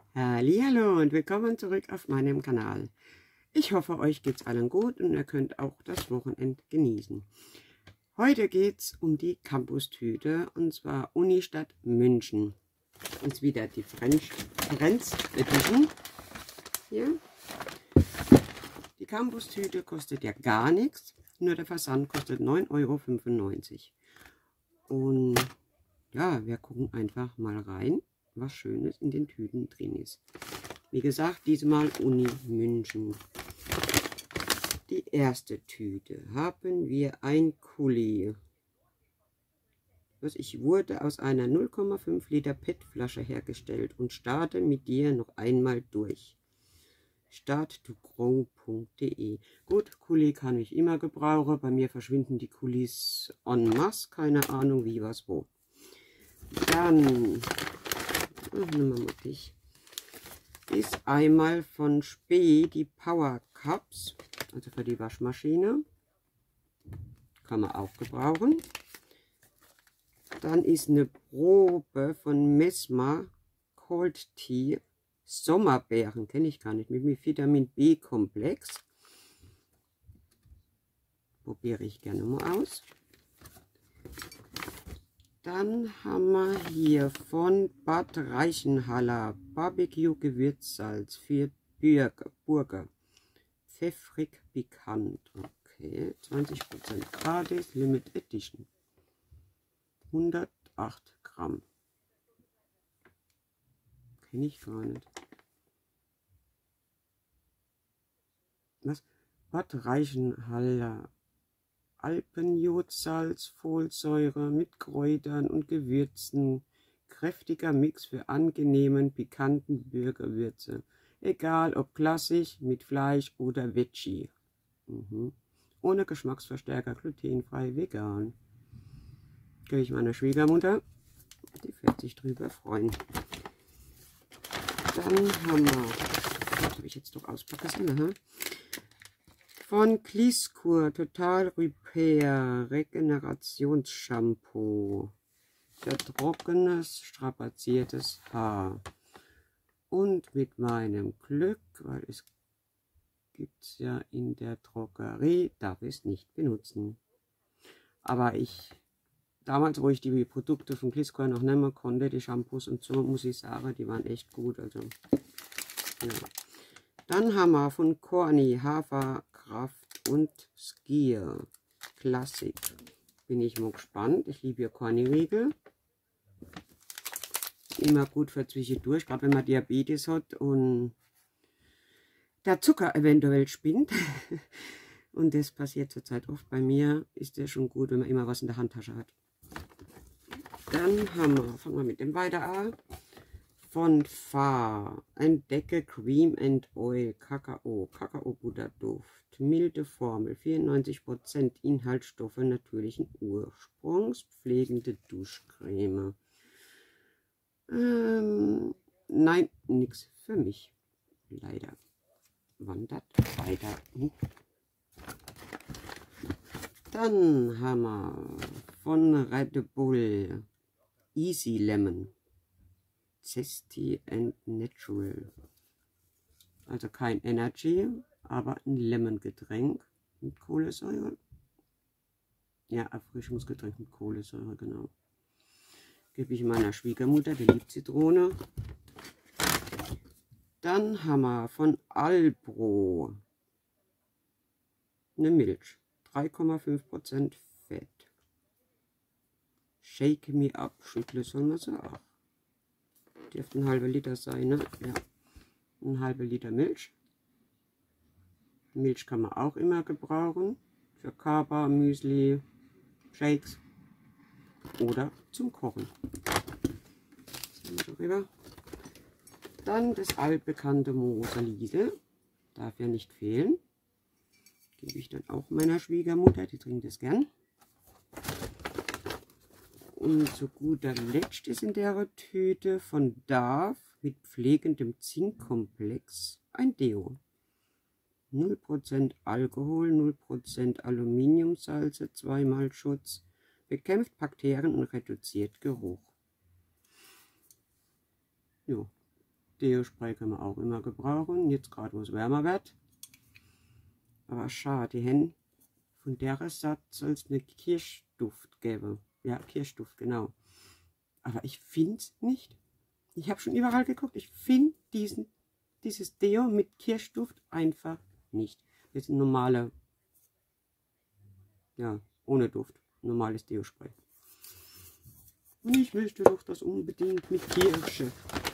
Hallihallo und willkommen zurück auf meinem Kanal. Ich hoffe, euch geht's allen gut und ihr könnt auch das Wochenende genießen. Heute geht's um die Campus-Tüte und zwar Unistadt München. Ist wieder die Friends Edition. Hier. Die Campus-Tüte kostet ja gar nichts, nur der Versand kostet 9,95 €. Und ja, wir gucken einfach mal rein, was Schönes in den Tüten drin ist. Wie gesagt, diesmal Uni München. Die erste Tüte haben wir ein Kuli. Ich wurde aus einer 0,5 Liter PET-Flasche hergestellt und starte mit dir noch einmal durch. Start2grow.de. Gut, Kuli kann ich immer gebrauchen. Bei mir verschwinden die Kulis en masse. Keine Ahnung wie, was, wo. Dann nehmen wir mal dich. Ist einmal von Spee die Power Cups, also für die Waschmaschine. Kann man auch gebrauchen. Dann ist eine Probe von Mesma Cold Tea Sommerbeeren, kenne ich gar nicht, mit Vitamin B Komplex. Probiere ich gerne mal aus. Dann haben wir hier von Bad Reichenhall Barbecue Gewürzsalz für Burger. Pfeffrig pikant. Okay, 20% gratis, Limit Edition. 108 Gramm. Kenne ich gar nicht. Was? Bad Reichenhall. Alpenjodsalz, Folsäure mit Kräutern und Gewürzen. Kräftiger Mix für angenehmen, pikanten Burgerwürze. Egal ob klassisch, mit Fleisch oder Veggie. Ohne Geschmacksverstärker, glutenfrei, vegan. Gebe ich meiner Schwiegermutter. Die wird sich drüber freuen. Dann haben wir, habe ich jetzt doch auspacken, von Kliskur Total Repair Regenerationsshampoo für trockenes, strapaziertes Haar. Und mit meinem Glück, weil es gibt es ja in der Drogerie, darf ich es nicht benutzen. Aber damals, wo ich die Produkte von Kliskur noch nehmen konnte, die Shampoos und so, muss ich sagen, die waren echt gut. Also, ja. Dann haben wir von Corny Haferkraft und Skier Klassik. Bin ich mal gespannt. Ich liebe ja Corny-Riegel. Immer gut für zwischendurch, gerade wenn man Diabetes hat und der Zucker eventuell spinnt. Und das passiert zurzeit oft. Bei mir ist es schon gut, wenn man immer was in der Handtasche hat. Dann fangen wir mit dem weiter an. Von Fa, Entdecke Cream and Oil, Kakao-Butter-Duft, milde Formel, 94% Inhaltsstoffe natürlichen Ursprungs, pflegende Duschcreme. Nein, nichts für mich, leider. Wandert weiter. Dann haben wir von Red Bull Easy Lemon. Zesty and Natural. Also kein Energy, aber ein Lemon-Getränk mit Kohlensäure. Ja, Erfrischungsgetränk mit Kohlensäure, genau. Gebe ich meiner Schwiegermutter, die liebt Zitrone. Dann haben wir von Albro eine Milch. 3,5% Fett. Shake me up, schüttle soll man sagen. Dürfte ein halber Liter sein, ne? Ja, ein halber Liter Milch. Milch kann man auch immer gebrauchen. Für Kaba, Müsli, Shakes oder zum Kochen. Dann das altbekannte Moserliesel. Darf ja nicht fehlen. Gebe ich dann auch meiner Schwiegermutter, die trinkt es gern. Und zu guter Letzt ist in der Tüte von Dove mit pflegendem Zinkkomplex ein Deo. 0% Alkohol, 0% Aluminiumsalze, 2-mal Schutz, bekämpft Bakterien und reduziert Geruch. Jo. Deo-Spray kann man auch immer gebrauchen, jetzt gerade wo es wärmer wird. Aber schade, die Hände von der Sorte soll es eine Kirschduft geben. Ja, Kirschduft, genau. Aber ich finde es nicht. Ich habe schon überall geguckt, ich finde dieses Deo mit Kirschduft einfach nicht. Das ist ein normaler, ja, ohne Duft, normales Deo-Spray. Und ich möchte doch das unbedingt mit Kirsche.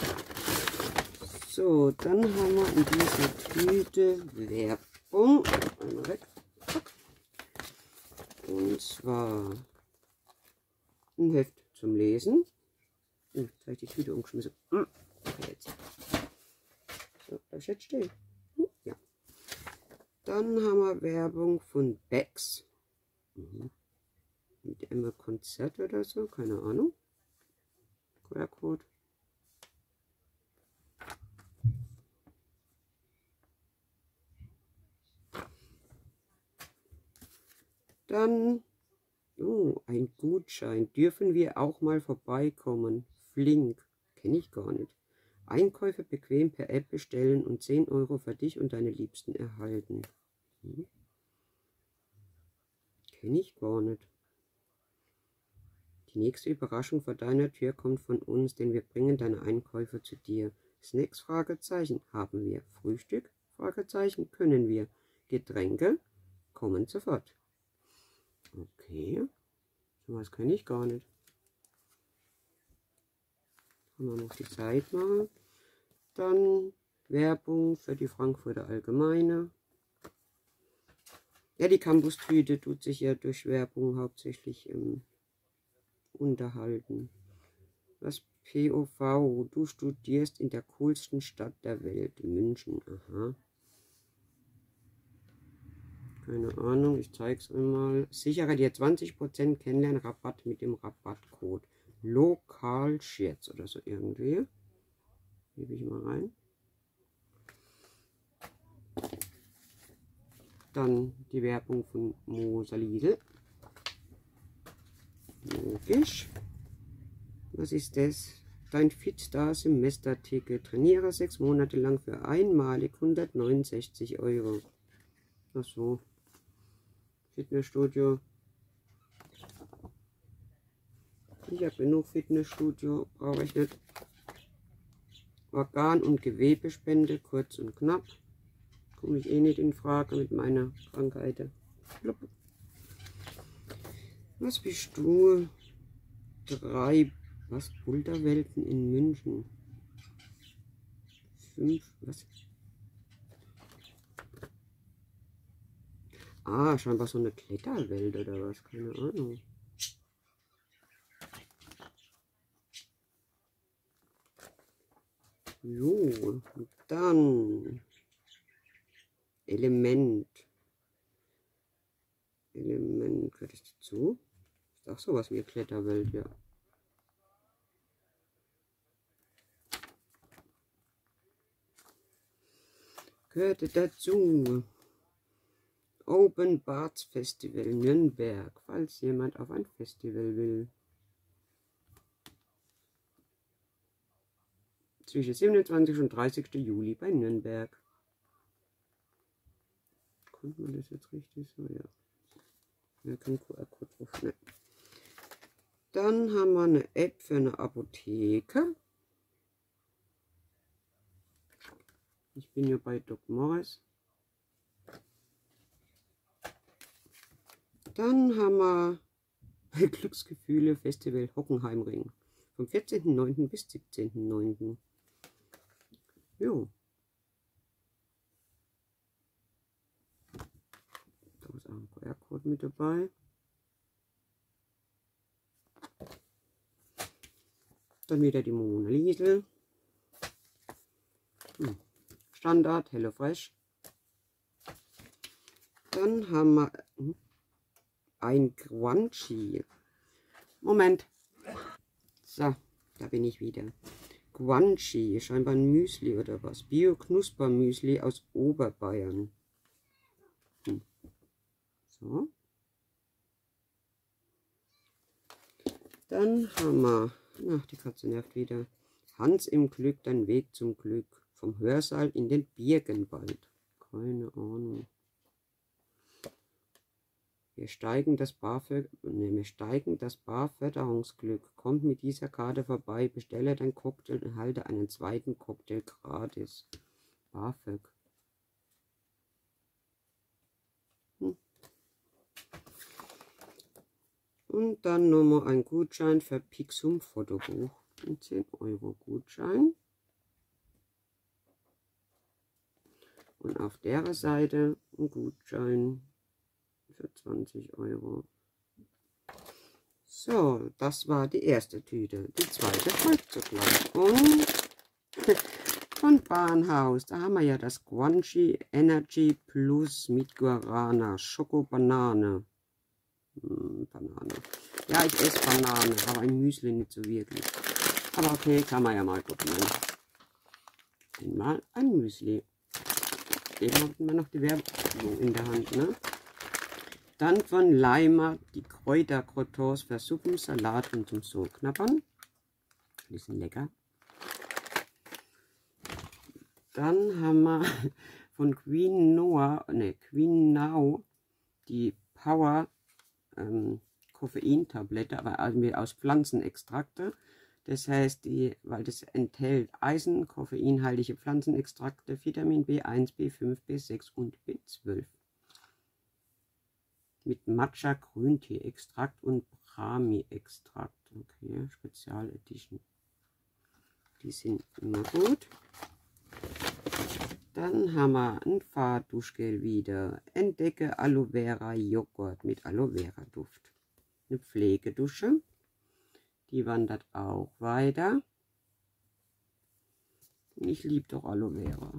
So, dann haben wir in dieser Tüte Werbung. Einmal weg. Und zwar ein Heft zum Lesen. Jetzt habe ich die Tüte umgeschmissen. Jetzt. So, bleib ich jetzt stehen. Ja. Dann haben wir Werbung von Becks. Mit immer Konzert oder so, keine Ahnung. QR-Code. Dann, oh, ein Gutschein. Dürfen wir auch mal vorbeikommen? Flink, kenne ich gar nicht. Einkäufe bequem per App bestellen und 10 Euro für dich und deine Liebsten erhalten. Kenne ich gar nicht. Die nächste Überraschung vor deiner Tür kommt von uns, denn wir bringen deine Einkäufe zu dir. Snacks? Fragezeichen. Haben wir. Frühstück? Fragezeichen. Können wir. Getränke? Kommen sofort. Okay. Was kann ich gar nicht. Kann man noch die Zeit machen. Dann Werbung für die Frankfurter Allgemeine. Ja, die Campus-Tüte tut sich ja durch Werbung hauptsächlich unterhalten. Was POV? Du studierst in der coolsten Stadt der Welt, München. Aha. Keine Ahnung, ich zeige es einmal. Sichere dir 20% Kennenlernrabatt mit dem Rabattcode Lokalscherz oder so irgendwie. Gebe ich mal rein. Dann die Werbung von Moser Lidl. Logisch. Was ist das? Dein Fitstar-Semesterticket. Trainiere 6 Monate lang für einmalig 169 Euro. Ach so. Fitnessstudio. Ich habe genug Fitnessstudio. Brauche ich nicht. Organ- und Gewebespende. Kurz und knapp. Komme ich eh nicht in Frage mit meiner Krankheit. Was bist du? 3. Was? Boulderwelten in München. 5. Was? Ah, scheinbar so eine Kletterwelt oder was? Keine Ahnung. Jo, dann Element. Element, gehört das dazu? Ist auch sowas wie Kletterwelt, ja. Gehörte dazu. Open Barts Festival Nürnberg, falls jemand auf ein Festival will. Zwischen 27. und 30. Juli bei Nürnberg. Konnte man das jetzt richtig so? Ja. Ja, kein QR-Code drauf. Ne. Dann haben wir eine App für eine Apotheke. Ich bin ja bei Doc Morris. Dann haben wir Glücksgefühle Festival Hockenheimring. Vom 14.09. bis 17.09. Jo. Da ist auch ein QR-Code mit dabei. Dann wieder die Mona Liesel. Standard, HelloFresh. Dann haben wir ein Guanchi. Moment. So, da bin ich wieder. Guanchi, scheinbar ein Müsli oder was. Bio-Knusper-Müsli aus Oberbayern. So. Dann haben wir, ach, die Katze nervt wieder. Hans im Glück, dein Weg zum Glück. Vom Hörsaal in den Birkenwald. Keine Ahnung. Wir steigen das Barförderungsglück. Kommt mit dieser Karte vorbei, bestelle dein Cocktail und erhalte einen zweiten Cocktail gratis. BAföG. Und dann nochmal ein Gutschein für Pixum Fotobuch. Ein 10 € Gutschein. Und auf der Seite ein Gutschein für 20 €. So, das war die erste Tüte. Die zweite folgt sogleich. Und von Bahnhaus, da haben wir ja das Guanchi Energy Plus mit Guarana, Schoko-Banane. Banane. Ja, ich esse Banane, aber ein Müsli nicht so wirklich. Aber okay, kann man ja mal probieren. Einmal ein Müsli. Eben hatten wir noch die Werbung in der Hand, ne? Dann von Leimer die Kräutercroutons für Suppen, Salat und zum so knabbern. Die sind lecker. Dann haben wir von Queen Now die Power Koffeintablette, aber aus Pflanzenextrakte. Das heißt, weil das enthält Eisen, koffeinhaltige Pflanzenextrakte, Vitamin B1, B5, B6 und B12. Mit Matcha Grüntee-Extrakt und Brahmi-Extrakt. Okay, Spezial Edition. Die sind immer gut. Dann haben wir ein Fahrduschgel wieder. Entdecke Aloe Vera Joghurt mit Aloe Vera Duft. Eine Pflegedusche. Die wandert auch weiter. Ich liebe doch Aloe Vera.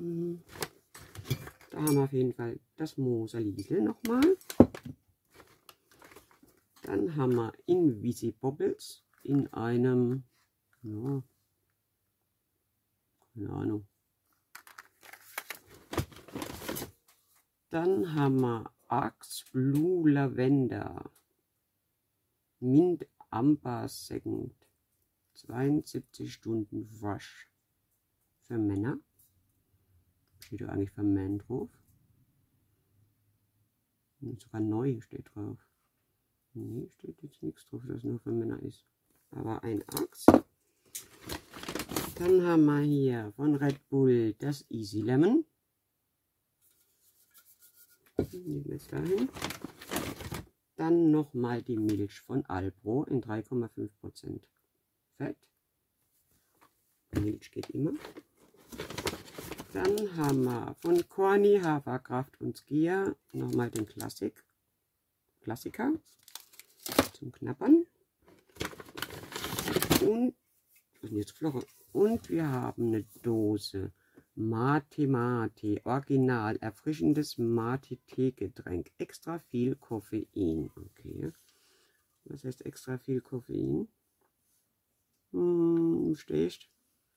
Da haben wir auf jeden Fall das Moser-Liesel nochmal. Dann haben wir Invisibobbles in einem, ja, keine Ahnung. Dann haben wir Axe Blue Lavender Mint Amber Second 72 Stunden Wasch für Männer. Steht ja eigentlich für Men drauf. Und sogar neu steht drauf. Nee, steht jetzt nichts drauf, dass es nur für Männer ist. Aber ein Axe. Dann haben wir hier von Red Bull das Easy Lemon. Nehmen wir jetzt dahin. Dann nochmal die Milch von Alpro in 3,5% Fett. Milch geht immer. Dann haben wir von Corny Haferkraft und Skia nochmal den Klassiker zum Knabbern. Und, wir haben eine Dose Mate Original erfrischendes Mate-Tee-Getränk. Extra viel Koffein. Okay. Was heißt extra viel Koffein? Steht.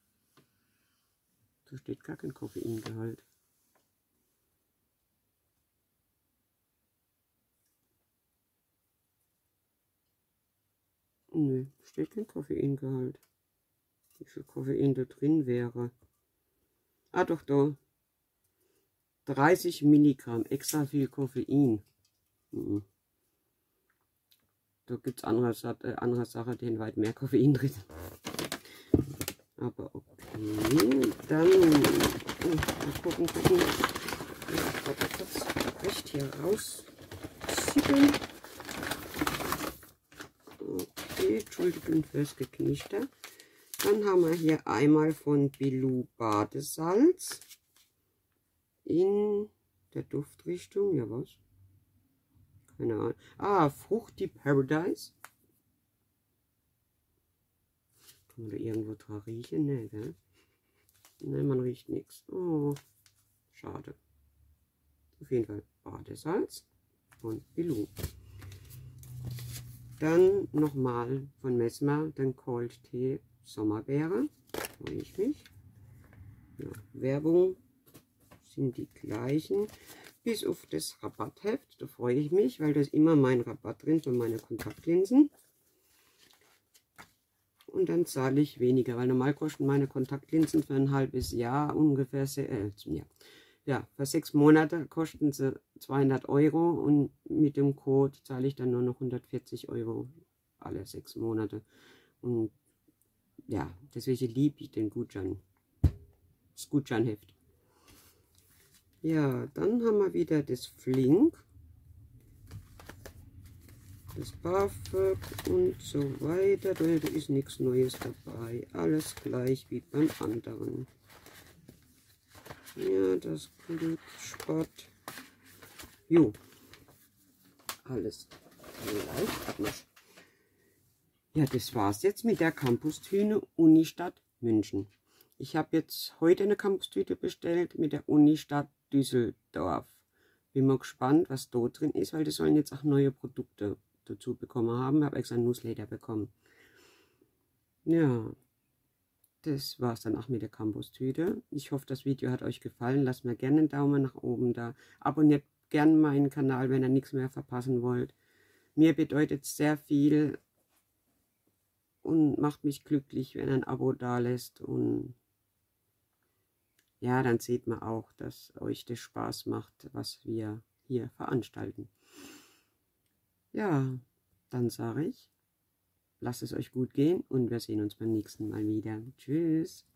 Da steht gar kein Koffeingehalt. Nö, steht kein Koffeingehalt. Wie viel Koffein da drin wäre. Ah, doch, da. 30 Milligramm, extra viel Koffein. Da gibt es andere Sachen, die haben weit mehr Koffein drin. Aber okay, dann mal gucken. Ich werde kurz recht hier rausziehen. Okay, Entschuldigung fürs Geknichte. Dann haben wir hier einmal von Bilou Badesalz in der Duftrichtung. Ja, was? Keine Ahnung. Ah, Fruchti Paradise. Kann man da irgendwo dran riechen? Ne, gell? Ne, man riecht nichts. Oh, schade. Auf jeden Fall Badesalz von Bilou. Dann nochmal von Messmer den Cold Tee Sommerbeere. Freue ich mich. Ja, Werbung sind die gleichen. Bis auf das Rabattheft. Da freue ich mich, weil da ist immer mein Rabatt drin für meine Kontaktlinsen. und dann zahle ich weniger, weil normal kosten meine Kontaktlinsen für ein halbes Jahr ungefähr, ja, für 6 Monate kosten sie 200 Euro und mit dem Code zahle ich dann nur noch 140 Euro alle 6 Monate. Und ja, deswegen liebe ich den Gutschein, das Gutscheinheft. Ja, dann haben wir wieder das Flink, das BAföG und so weiter. Da ist nichts Neues dabei. Alles gleich wie beim anderen. Ja, das Glückssport. Jo, alles gleich. Ja, das war's jetzt mit der Campustüte Unistadt München. Ich habe jetzt heute eine Campustüte bestellt mit der Unistadt Düsseldorf. Bin mal gespannt, was da drin ist, weil die sollen jetzt auch neue Produkte dazu bekommen haben. Ich habe extra ein Newsletter bekommen. Ja, das war's dann auch mit der Campustüte. Ich hoffe, das Video hat euch gefallen. Lasst mir gerne einen Daumen nach oben da. Abonniert gerne meinen Kanal, wenn ihr nichts mehr verpassen wollt. Mir bedeutet es sehr viel und macht mich glücklich, wenn ein Abo da lässt. Und ja, dann sieht man auch, dass euch das Spaß macht, was wir hier veranstalten. Ja, dann sage ich, lasst es euch gut gehen und wir sehen uns beim nächsten Mal wieder. Tschüss.